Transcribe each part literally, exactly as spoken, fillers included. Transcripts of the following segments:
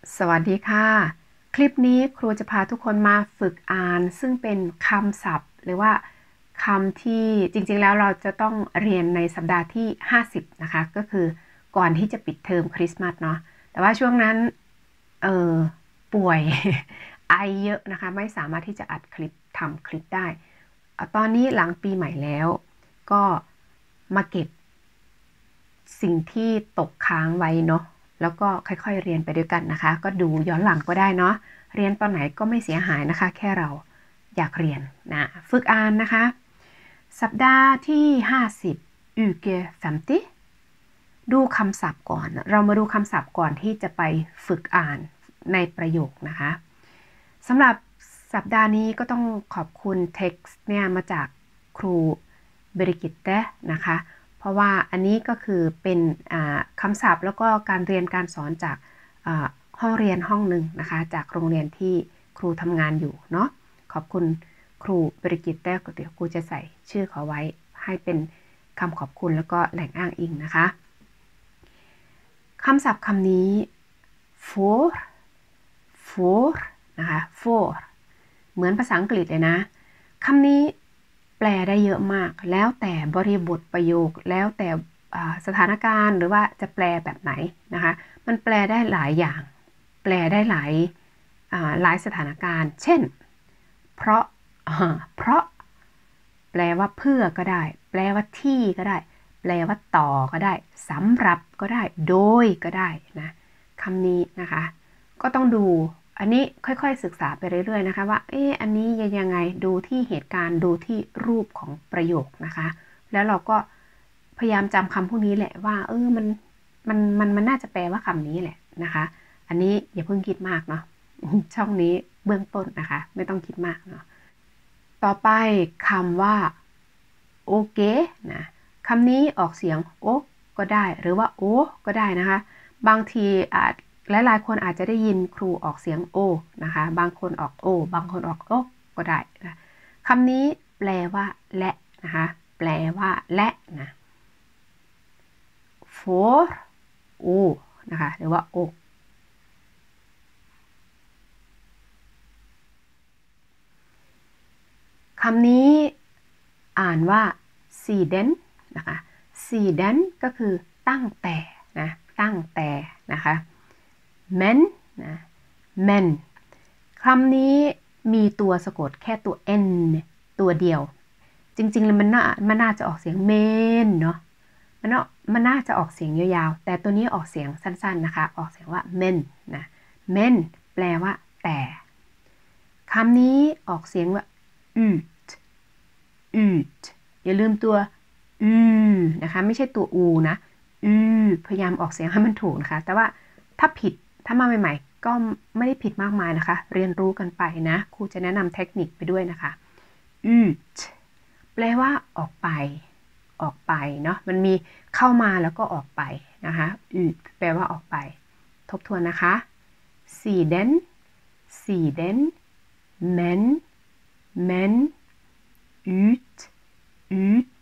สวัสดีค่ะคลิปนี้ครูจะพาทุกคนมาฝึกอ่านซึ่งเป็นคำศัพท์หรือว่าคำที่จริงๆแล้วเราจะต้องเรียนในสัปดาห์ที่ห้าสิบนะคะก็คือก่อนที่จะปิดเทอมคริสต์มาสเนาะแต่ว่าช่วงนั้นเออป่วย ไอเยอะนะคะไม่สามารถที่จะอัดคลิปทำคลิปได้ตอนนี้หลังปีใหม่แล้วก็มาเก็บสิ่งที่ตกค้างไว้เนาะแล้วก็ค่อยๆเรียนไปด้วยกันนะคะก็ดูย้อนหลังก็ได้เนาะเรียนตอนไหนก็ไม่เสียหายนะคะแค่เราอยากเรียนนะฝึกอ่านนะคะสัปดาห์ที่ห้าสิบ uke femti ดูคำศัพท์ก่อนเรามาดูคำศัพท์ก่อนที่จะไปฝึกอ่านในประโยคนะคะสำหรับสัปดาห์นี้ก็ต้องขอบคุณ text เนี่ยมาจากครูเบริกิตเตนะคะเพราะว่าอันนี้ก็คือเป็นคำศัพท์แล้วก็การเรียนการสอนจากห้องเรียนห้องหนึ่งนะคะจากโรงเรียนที่ครูทำงานอยู่เนาะขอบคุณครูเบริกิตเตเดี๋ยวครูจะใส่ชื่อเขาไว้ให้เป็นคำขอบคุณแล้วก็แหล่งอ้างอิงนะคะคำศัพท์คำนี้ for for นะคะ for เหมือนภาษาอังกฤษเลยนะคำนี้แปลได้เยอะมากแล้วแต่บริบทประโยคแล้วแต่สถานการณ์หรือว่าจะแปลแบบไหนนะคะมันแปลได้หลายอย่างแปลได้หลายหลายสถานการณ์เช่นเพราะเพราะแปลว่าเพื่อก็ได้แปลว่าที่ก็ได้แปลว่าต่อก็ได้สำหรับก็ได้โดยก็ได้นะคำนี้นะคะก็ต้องดูอันนี้ค่อยๆศึกษาไปเรื่อยๆนะคะว่าเอ๊ะอันนี้ยังไงดูที่เหตุการณ์ดูที่รูปของประโยคนะคะแล้วเราก็พยายามจำคำพวกนี้แหละว่าเออมันมันมันมันน่าจะแปลว่าคำนี้แหละนะคะอันนี้อย่าเพิ่งคิดมากเนาะช่องนี้เบื้องต้นนะคะไม่ต้องคิดมากเนาะต่อไปคำว่าโอเคนะคำนี้ออกเสียงโอก็ได้หรือว่าโอก็ได้นะคะบางทีอาจหลายๆคนอาจจะได้ยินครูออกเสียงโอนะคะบางคนออกโอบางคนออกโอก็ได้นะคำนี้แปลว่าและนะคะแปลว่าและนะ for o นะคะหรือว่า o คำนี้อ่านว่า sedan นะคะ sedan ก็คือตั้งแต่นะตั้งแต่นะคะ men นะ men คำนี้มีตัวสะกดแค่ตัว n ตัวเดียวจริงๆแล้วมันน่ามันน่าจะออกเสียง men เนาะมันน่ามันน่าจะออกเสียงยาวๆแต่ตัวนี้ออกเสียงสั้นๆนะคะออกเสียงว่า men นะ men แปลว่าแต่คำนี้ออกเสียงว่า ut ut อย่าลืมตัว u นะคะไม่ใช่ตัว u นะ u พยายามออกเสียงให้มันถูกนะคะแต่ว่าถ้าผิดถ้ามาใหม่ๆก็ไม่ได้ผิดมากมายนะคะเรียนรู้กันไปนะครูจะแนะนำเทคนิคไปด้วยนะคะ ut แปลว่าออกไปออกไปเนาะมันมีเข้ามาแล้วก็ออกไปนะคะ ut แปลว่าออกไปทบทวนนะคะ siden siden men men ut ut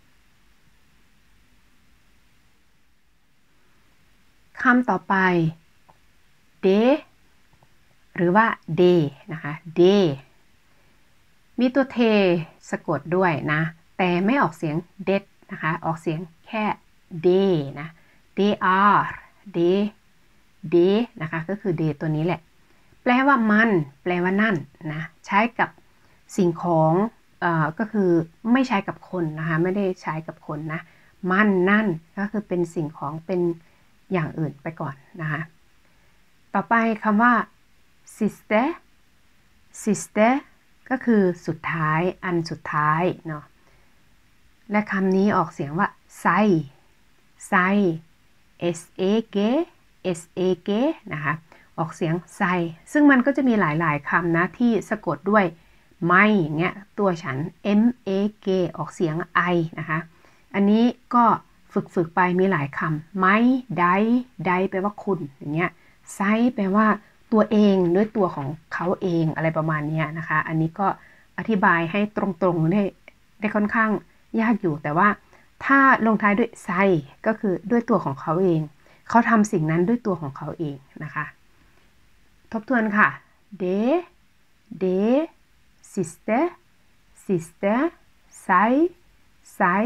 คำต่อไป de หรือว่า de นะคะ de มีตัวเทสะกดด้วยนะแต่ไม่ออกเสียง det นะคะออกเสียงแค่ de นะ de are de de นะคะก็คือ de ตัวนี้แหละแปลว่ามันแปลว่านั่นนะใช้กับสิ่งของเอ่อก็คือไม่ใช้กับคนนะคะไม่ได้ใช้กับคนนะมันนั่นก็คือเป็นสิ่งของเป็นอย่างอื่นไปก่อนนะคะต่อไปคำว่า sister sister ก็คือสุดท้ายอันสุดท้ายเนาะและคำนี้ออกเสียงว่าไซไซ s a g s a g นะคะออกเสียงไซซึ่งมันก็จะมีหลายๆคำนะที่สะกดด้วยไม่อย่างเงี้ยตัวฉัน m a g ออกเสียง i นะคะอันนี้ก็ฝึกฝึกไปมีหลายคำไม่ได้ได้แปลว่าคุณอย่างเงี้ยไซแปลว่าตัวเองด้วยตัวของเขาเองอะไรประมาณนี้นะคะอันนี้ก็อธิบายให้ตรงๆได้ได้ค่อนข้างยากอยู่แต่ว่าถ้าลงท้ายด้วยไซก็คือด้วยตัวของเขาเองเขาทำสิ่งนั้นด้วยตัวของเขาเองนะคะทบทวนค่ะ det det siste siste seg seg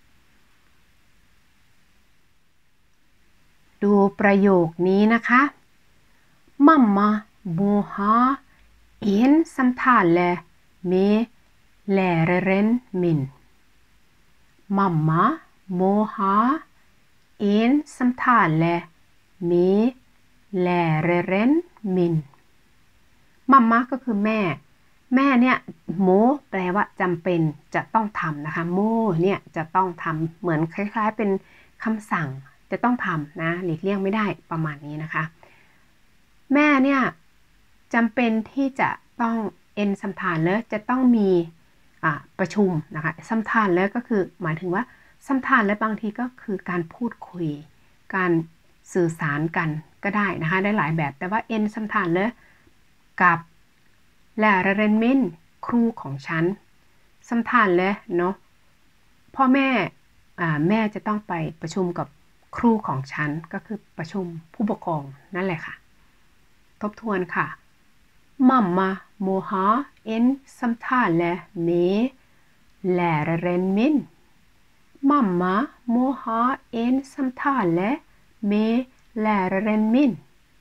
ดูประโยคนี้นะคะ Mamma må ha en samtale med læreren min. Mamma må ha en samtale med læreren min. Mamma ก็คือแม่แม่เนี่ยโมแปลว่าจำเป็นจะต้องทำนะคะโมเนี่ยจะต้องทำเหมือนคล้ายๆเป็นคำสั่งจะต้องทำนะหลีกเลี่ยงไม่ได้ประมาณนี้นะคะแม่เนี่ยจำเป็นที่จะต้องเอ็นสัมทานแล้วจะต้องมีประชุมนะคะสัมทานแล้วก็คือหมายถึงว่าสัมทานและบางทีก็คือการพูดคุยการสื่อสารกันก็ได้นะคะได้หลายแบบแต่ว่าเอ็นสัมทานแล้วกับแลเรนมินครูของฉันสัมทานแล้วเนาะพ่อแม่แม่จะต้องไปประชุมกับครูของฉันก็คือประชุมผู้ปกครองนั่นแหละค่ะทบทวนค่ะ Mamma må ha en samtale med læreren min. Mamma må ha en samtale med læreren min.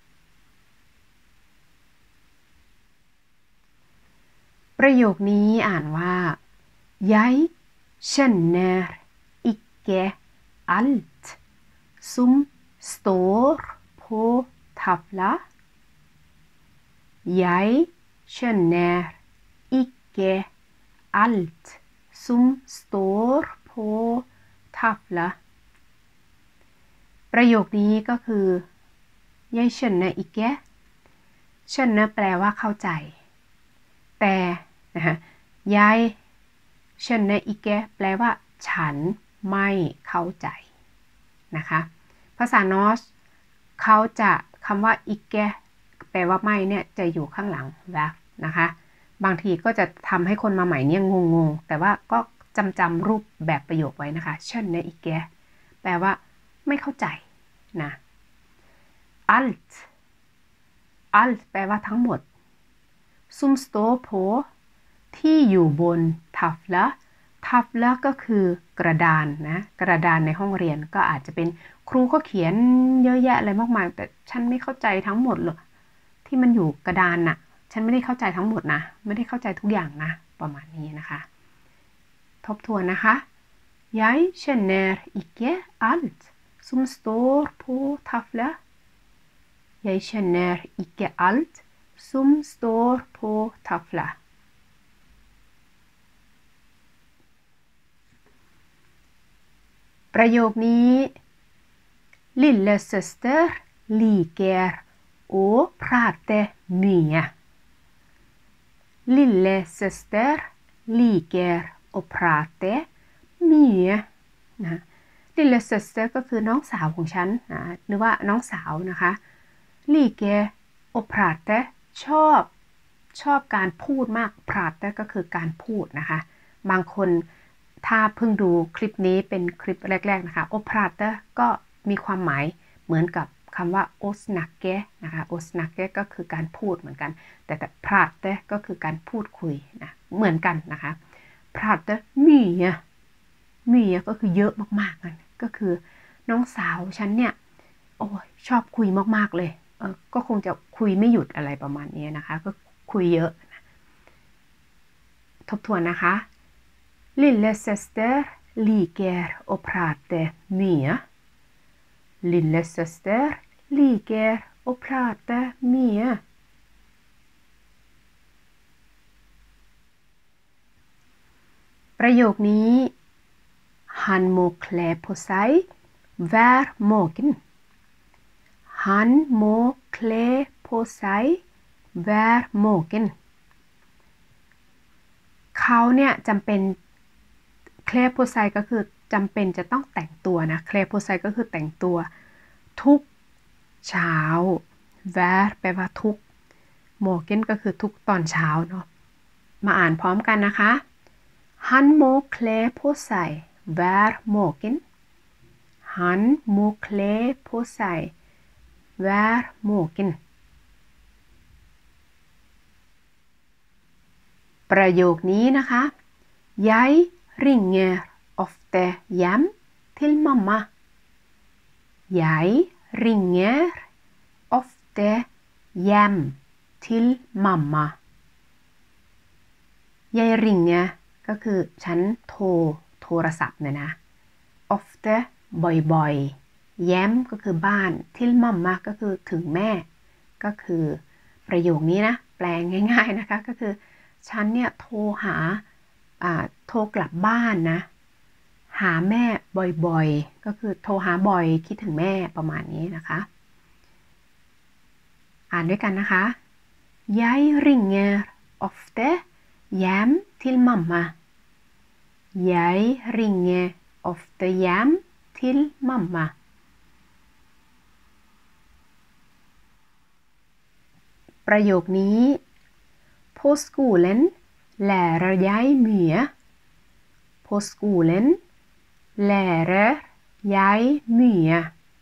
ประโยคนี้อ่านว่า Jeg kjenner ikke alt som står på tavla. Jeg skjønner ikke alt som står på tavla ประโยคนี้ก็คือ Jeg skjønner ikke skjønner แปลว่าเข้าใจแต่นะคะ Jeg skjønner ikke แปลว่าฉันไม่เข้าใจนะคะภาษานอสเขาจะคำว่า ikkeแปลว่าไม่เนี่ยจะอยู่ข้างหลัง verb นะคะบางทีก็จะทำให้คนมาใหม่เนี่ยงงๆแต่ว่าก็จำจำรูปแบบประโยคไว้นะคะเช่นในอีกแกแปลว่าไม่เข้าใจนะ alt alt แปลว่าทั้งหมด som står på ที่อยู่บน tavla tavla ก็คือกระดานนะกระดานในห้องเรียนก็อาจจะเป็นครูก็เขียนเยอะแยะอะไรมากมายแต่ฉันไม่เข้าใจทั้งหมดหรอกที่มันอยู่กระดานน่ะฉันไม่ได้เข้าใจทั้งหมดนะไม่ได้เข้าใจทุกอย่างนะประมาณนี้นะคะทบทวนนะคะ Jeg kjenner ikke alt som står på tavla Jeg kjenner ikke alt som står på tavla ประโยคนี้ Lillesøster liker å prate mye. Lillesøster liker å prate mye นะ Lillesøster ก็คือน้องสาวของฉันนะหรือว่าน้องสาวนะคะ liker å prate ชอบชอบการพูดมาก prate ก็คือการพูดนะคะบางคนถ้าเพิ่งดูคลิปนี้เป็นคลิปแรกๆนะคะ å prate ก็มีความหมายเหมือนกับคำว่า å snakke นะคะ å snakke ก็คือการพูดเหมือนกันแต่แต่ prate ก็คือการพูดคุยนะเหมือนกันนะคะ prate mye mye ก็คือเยอะมากๆนั่นก็คือน้องสาวฉันเนี่ยโอ้ยชอบคุยมากๆเลยเออก็คงจะคุยไม่หยุดอะไรประมาณนี้นะคะก็คุยเยอะนะทบทวนนะคะ Lillesøster liker å prate mye Lillesøster liker å prate mye ประโยคนี้ Han må kle på seg hver morgen Han må kle på seg hver morgen เขาเนี่ยจำเป็นเคลโพไซก็คือจำเป็นจะต้องแต่งตัวนะเคลโพไซก็คือแต่งตัวทุกเช้า hver แปลว่าทุก morgen ก็คือทุกตอนเช้าเนาะมาอ่านพร้อมกันนะคะ Han må kle på seg hver morgen Han må kle på seg hver morgen ประโยคนี้นะคะ Jeg ringer ofte hjem til mamma. Jeg ringer ofte hjem til mamma. Jeg ringer ก็คือฉันโทรโทรศัพท์เนี่ยนะ ofte บ่อยๆ hjem ก็คือบ้าน til mamma ก็คือถึงแม่ก็คือประโยคนี้นะแปลง่ายๆนะคะก็คือฉันเนี่ยโทรหาอ่าโทรกลับบ้านนะหาแม่บ่อยๆก็คือโทรหาบ่อยคิดถึงแม่ประมาณนี้นะคะอ่านด้วยกันนะคะ Jeg ringer ofte hjem til mamma. Jeg ringer ofte hjem til mamma. ประโยคนี้ På skolen lærer jeg mye. På skolen lærer jeg mye.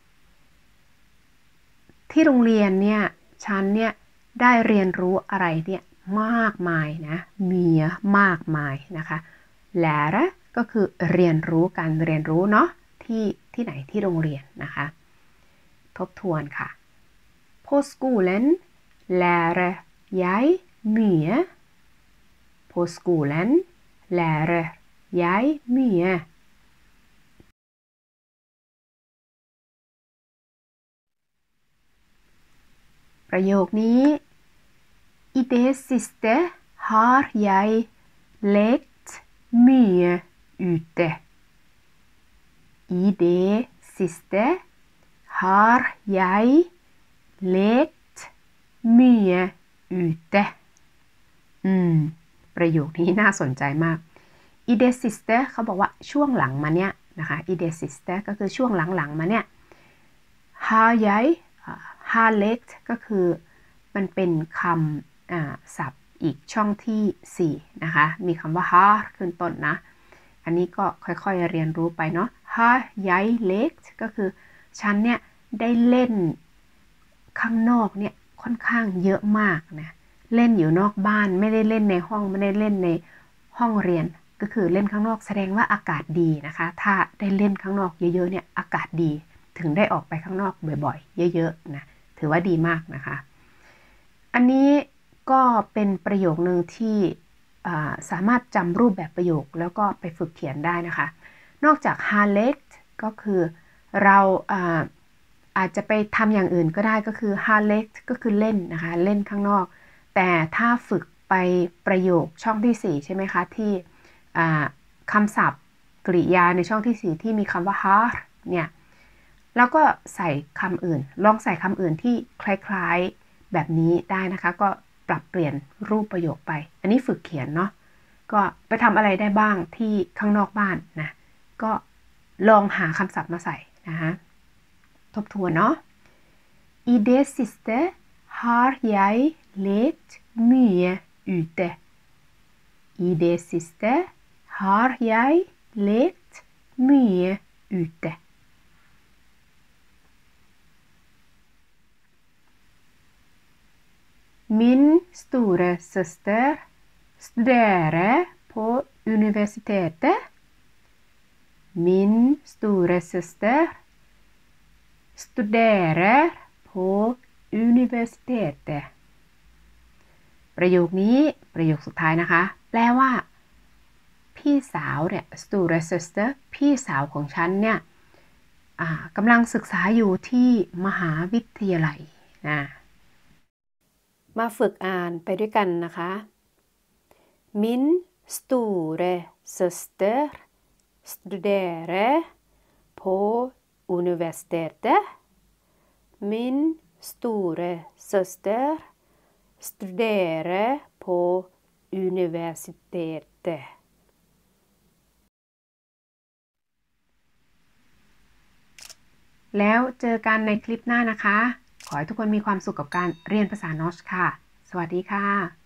ที่โรงเรียนเนี่ยฉันเนี่ยได้เรียนรู้อะไรเนี่ยมากมายนะมีมากมายนะคะแลระก็คือเรียนรู้การเรียนรู้เนาะที่ที่ไหนที่โรงเรียนนะคะทบทวนค่ะ På skolen lærer jeg mye. På skolen lærer jeg mye. ประโยคนี้ I det siste har jeg lekt mye ute. I det siste har jeg lekt mye ute. อืมประโยคนี้น่าสนใจมาก I det siste เขาบอกว่าช่วงหลังมาเนี่ยนะคะ I det siste ก็คือช่วงหลังๆมาเนี่ย har jeg har lekt ก็คือมันเป็นคำศัพท์อีกช่องที่สี่นะคะมีคำว่า har ขึ้นต้นนะอันนี้ก็ค่อยๆเรียนรู้ไปเนาะ har jeg lekt ก็คือฉันเนี่ยได้เล่นข้างนอกเนี่ยค่อนข้างเยอะมากนะเล่นอยู่นอกบ้านไม่ได้เล่นในห้องไม่ได้เล่นในห้องเรียนก็คือเล่นข้างนอกแสดงว่าอากาศดีนะคะถ้าได้เล่นข้างนอกเยอะๆเนี่ยอากาศดีถึงได้ออกไปข้างนอกบ่อยๆเยอะๆนะถือว่าดีมากนะคะอันนี้ก็เป็นประโยคนึงที่สามารถจำรูปแบบประโยคแล้วก็ไปฝึกเขียนได้นะคะนอกจาก har lekt ก็คือเราอาอาจจะไปทำอย่างอื่นก็ได้ก็คือ har lekt ก็คือเล่นนะคะเล่นข้างนอกแต่ถ้าฝึกไปประโยคช่องที่สี่ใช่ไหมคะที่คำศัพท์กริยาในช่องที่สี่ที่มีคำว่า har เนี่ยแล้วก็ใส่คำอื่นลองใส่คำอื่นที่คล้ายๆแบบนี้ได้นะคะก็ปรับเปลี่ยนรูปประโยคไปอันนี้ฝึกเขียนเนาะก็ไปทำอะไรได้บ้างที่ข้างนอกบ้านนะก็ลองหาคำศัพท์มาใส่นะคะทบทวนเนาะ I det siste har jeg lekt mye ute. I det siste har jeg lekt mye ute. Min store søster studerer på universitetet. Min store søster studerer på universitetet. ประโยคนี้ประโยคสุดท้ายนะคะแปลว่าพี่สาวเนี่ย store sister พี่สาวของฉันเนี่ยกำลังศึกษาอยู่ที่มหาวิทยาลัยนะมาฝึกอ่านไปด้วยกันนะคะ Min store søster studerer på universitetet. Min store søster studerer på universitetet. แล้วเจอกันในคลิปหน้านะคะขอให้ทุกคนมีความสุขกับการเรียนภาษาโนชค่ะสวัสดีค่ะ